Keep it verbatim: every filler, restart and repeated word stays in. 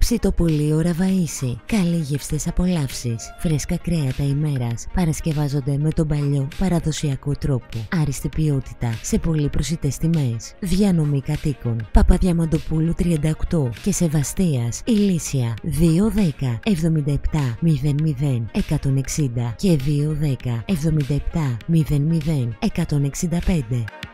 Ψητοπολείο Ραβαΐσι. Καλή γεύστες απολαύσεις. Φρέσκα κρέατα ημέρας. Παρασκευάζονται με τον παλιό παραδοσιακό τρόπο. Άριστη ποιότητα σε πολύ προσιτές τιμές. Διανομή κατοίκων. Παπαδιαμαντοπούλου τριάντα οκτώ και Σεβαστίας Ηλίσια δύο δέκα εβδομήντα επτά μηδέν μηδέν εκατόν εξήντα και δύο δέκα εβδομήντα επτά μηδέν μηδέν εκατόν εξήντα πέντε.